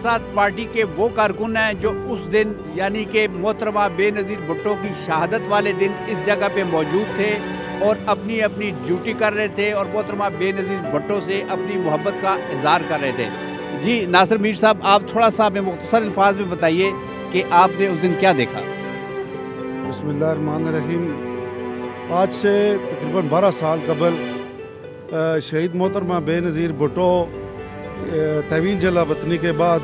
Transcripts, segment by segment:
साथ पार्टी के वो कारकुन हैं जो उस दिन यानी कि मोहतरमा बेनज़ीर भुट्टो की शहादत वाले दिन इस जगह पे मौजूद थे और अपनी अपनी ड्यूटी कर रहे थे और मोहतरमा बेनज़ीर भुट्टो से अपनी मोहब्बत का इज़हार कर रहे थे। जी नासिर मीर साहब, आप थोड़ा सा हमें मुख्तसर अल्फाज में बताइए कि आपने उस दिन क्या देखा। बिस्मिल्लाहिर्रहमानिर्रहीम। आज से तकरीबन 12 साल कबल शहीद मोहतरमा बेनज़ीर भुट्टो तवील जला वतनी के बाद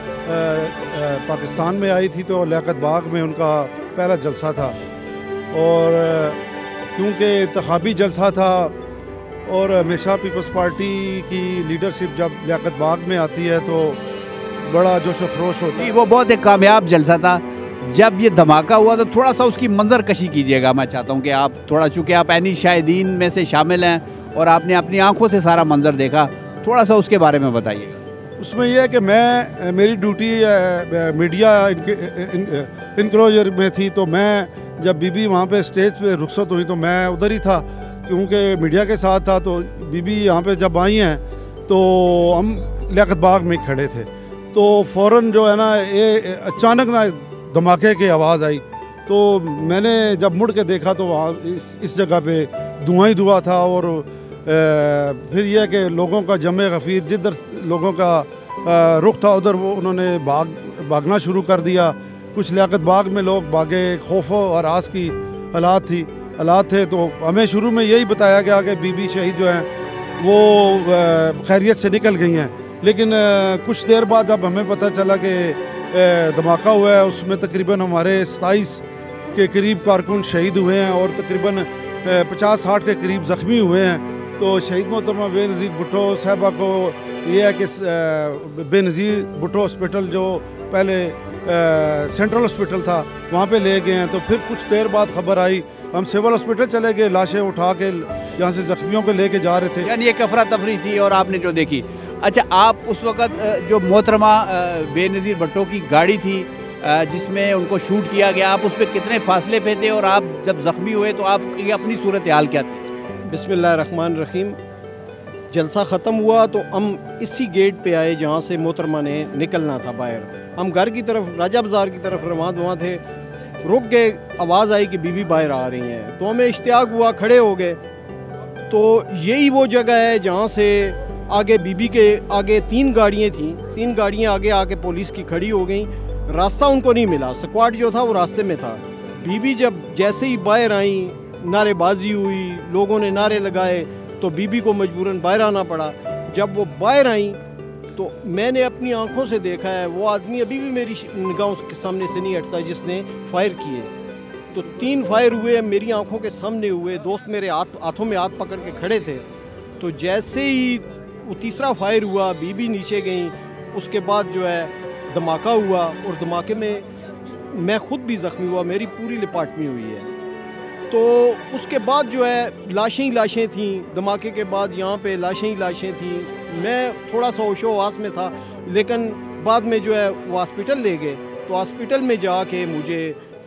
पाकिस्तान में आई थी, तो लियाकत बाग में उनका पहला जलसा था। और क्योंकि इंतखाबी जलसा था और हमेशा पीपल्स पार्टी की लीडरशिप जब लियाकत बाग में आती है तो बड़ा जोश खरोश होता है। वो बहुत एक कामयाब जलसा था। जब ये धमाका हुआ तो थोड़ा सा उसकी मंजर कशी कीजिएगा। मैं चाहता हूँ कि आप थोड़ा, चूँकि आप ऐनी शाहिदीन में से शामिल हैं और आपने अपनी आंखों से सारा मंजर देखा, थोड़ा सा उसके बारे में बताइएगा। उसमें यह है कि मेरी ड्यूटी मीडिया इनक्लोजर में थी, तो मैं जब बीबी वहाँ पे स्टेज पे रुखसत हुई तो मैं उधर ही था क्योंकि मीडिया के साथ था। तो बीबी यहाँ पे जब आई हैं तो हम लियाकत बाग में खड़े थे, तो फ़ौरन जो है ना ये अचानक ना धमाके की आवाज़ आई। तो मैंने जब मुड़ के देखा तो वहाँ इस जगह पे धुआं ही धुआं था। और फिर यह कि लोगों का जमे गफीर, जिधर लोगों का रुख था उधर वो उन्होंने भागना शुरू कर दिया। कुछ लियाकत बाग में लोग भागे, खौफ और आस की हालात थे। तो हमें शुरू में यही बताया गया कि बीबी शहीद जो हैं वो खैरियत से निकल गई हैं। लेकिन कुछ देर बाद जब हमें पता चला कि धमाका हुआ है, उसमें तकरीबन हमारे 27 के करीब कारकुन शहीद हुए हैं और तकरीबन 50-60 के करीब ज़ख्मी हुए हैं। तो शहीद मोहतरमा बेनज़ीर भुट्टो साहबा को ये है कि बेनज़ीर भुट्टो हॉस्पिटल जो पहले सेंट्रल हॉस्पिटल था वहाँ पे ले गए हैं। तो फिर कुछ देर बाद खबर आई, हम सिविल हॉस्पिटल चले गए, लाशें उठा के यहाँ से ज़ख्मियों को लेके जा रहे थे। यानी एक अफरा तफरी थी और आपने जो देखी। अच्छा, आप उस वक़्त जो मोहतरमा बेनज़ीर भुट्टो की गाड़ी थी जिसमें उनको शूट किया गया, आप उस पर कितने फासले पे थे और आप जब ज़ख्मी हुए तो आपकी अपनी सूरत हाल क्या थी? बिस्मिल्लाहिर्रहमानिर्रहीम। जलसा ख़त्म हुआ तो हम इसी गेट पे आए जहाँ से मोहतरमा ने निकलना था बाहर। हम घर की तरफ, राजा बाज़ार की तरफ रवाना थे, रुक गए, आवाज़ आई कि बीबी बाहर आ रही हैं। तो हमें इश्तियाक हुआ, खड़े हो गए। तो यही वो जगह है जहाँ से आगे बीबी के आगे 3 गाड़ियाँ थीं, 3 गाड़ियाँ आगे आके पुलिस की खड़ी हो गई। रास्ता उनको नहीं मिला, स्क्वाड जो था वो रास्ते में था। बीबी जब जैसे ही बाहर आई, नारेबाजी हुई, लोगों ने नारे लगाए, तो बीबी को मजबूरन बाहर आना पड़ा। जब वो बाहर आई तो मैंने अपनी आंखों से देखा है वो आदमी अभी भी मेरी निगाहों के सामने से नहीं हटता जिसने फायर किए। तो 3 फायर हुए, मेरी आंखों के सामने हुए। दोस्त मेरे हाथों में हाथ पकड़ के खड़े थे। तो जैसे ही वो तीसरा फायर हुआ, बीबी नीचे गई। उसके बाद जो है धमाका हुआ और धमाके में मैं खुद भी ज़ख्मी हुआ, मेरी पूरी लिपाटमी हुई है। तो उसके बाद जो है लाशें ही लाशें थीं। धमाके के बाद यहाँ पे लाशें ही लाशें थीं। मैं थोड़ा सा होशो हवास में था, लेकिन बाद में जो है वो हॉस्पिटल ले गए। तो हॉस्पिटल में जाके मुझे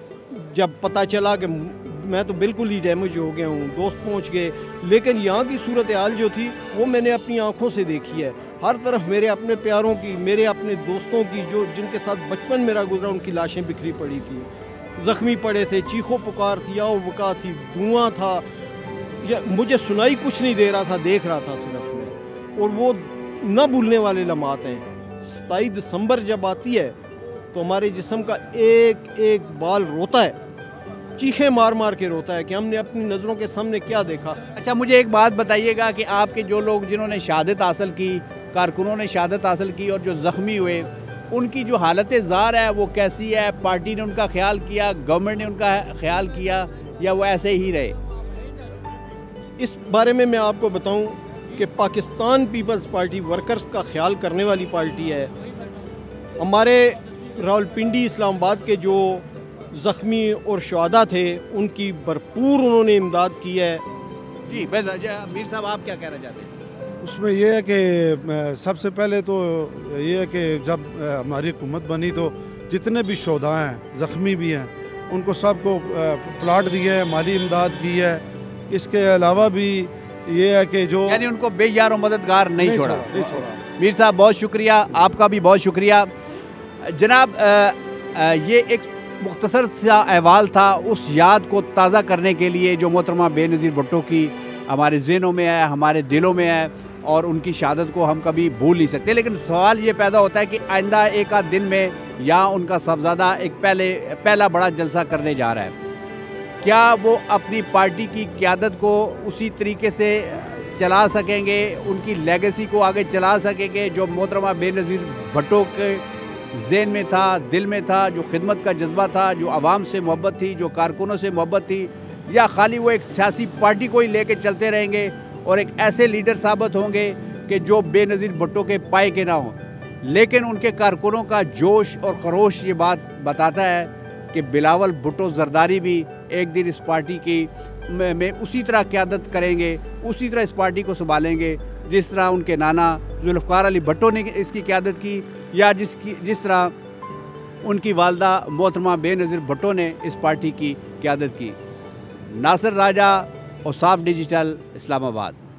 जब पता चला कि मैं तो बिल्कुल ही डैमेज हो गया हूँ, दोस्त पहुँच गए। लेकिन यहाँ की सूरत हाल जो थी वो मैंने अपनी आँखों से देखी है। हर तरफ मेरे अपने प्यारों की, मेरे अपने दोस्तों की, जो जिनके साथ बचपन मेरा गुजरा, उनकी लाशें बिखरी पड़ी थी, ज़ख्मी पड़े थे, चीखों पुकार थी, आओ बका थी, धुआं था। या मुझे सुनाई कुछ नहीं दे रहा था, देख रहा था सिर्फ मैं। और वो न भूलने वाले लम्हात हैं। 27 दिसंबर जब आती है तो हमारे जिस्म का एक एक बाल रोता है, चीखें मार मार के रोता है कि हमने अपनी नज़रों के सामने क्या देखा। अच्छा, मुझे एक बात बताइएगा कि आपके जो लोग जिन्होंने शहादत हासिल की, कारकुनों ने शहादत हासिल की और जो ज़ख्मी हुए, उनकी जो हालत ज़ार है वो कैसी है? पार्टी ने उनका ख्याल किया, गवर्नमेंट ने उनका ख्याल किया, या वो ऐसे ही रहे? इस बारे में मैं आपको बताऊं कि पाकिस्तान पीपल्स पार्टी वर्कर्स का ख्याल करने वाली पार्टी है। हमारे रावलपिंडी, इस्लामाबाद के जो ज़ख्मी और शुहदा थे उनकी भरपूर उन्होंने इमदाद की है। जी मीर साहब, आप क्या कहना चाहते हैं? उसमें यह है कि सबसे पहले तो ये है कि जब हमारी हुकूमत बनी तो जितने भी शुहदा हैं, ज़ख्मी भी हैं, उनको सबको प्लाट दिए हैं, माली इमदाद की है। इसके अलावा भी ये है कि जो यानी उनको बेयार और मददगार नहीं छोड़ा। मीर साहब बहुत शुक्रिया, आपका भी बहुत शुक्रिया। जनाब ये एक मुख्तसर सा अहवाल था उस याद को ताज़ा करने के लिए जो मोहतरमा बेनज़ीर भुट्टो की हमारे ज़हनों में है, हमारे दिलों में है, और उनकी शहादत को हम कभी भूल नहीं सकते। लेकिन सवाल ये पैदा होता है कि आइंदा एक आध दिन में या उनका साहबजादा एक पहला बड़ा जलसा करने जा रहा है, क्या वो अपनी पार्टी की क़यादत को उसी तरीके से चला सकेंगे, उनकी लेगेसी को आगे चला सकेंगे जो मोहतरमा बेनज़ीर भुट्टो के ज़हन में था, दिल में था, जो खिदमत का जज्बा था, जो आवाम से मोहब्बत थी, जो कारकुनों से मोहब्बत थी, या खाली वो एक सियासी पार्टी को ही लेके चलते रहेंगे और एक ऐसे लीडर साबित होंगे कि जो बेनज़ीर भुट्टो के पाए के ना हों। लेकिन उनके कारकुनों का जोश और खरोश ये बात बताता है कि बिलावल भुट्टो ज़रदारी भी एक दिन इस पार्टी की में उसी तरह क़यादत करेंगे, उसी तरह इस पार्टी को संभालेंगे जिस तरह उनके नाना जुल्फ़िकार अली भुट्टो ने इसकी क़यादत की, या जिस तरह उनकी वालदा मोहतरमा बेनज़ीर भुट्टो ने इस पार्टी की क़यादत की। नासिर राजा, औसाफ डिजिटल, इस्लामाबाद।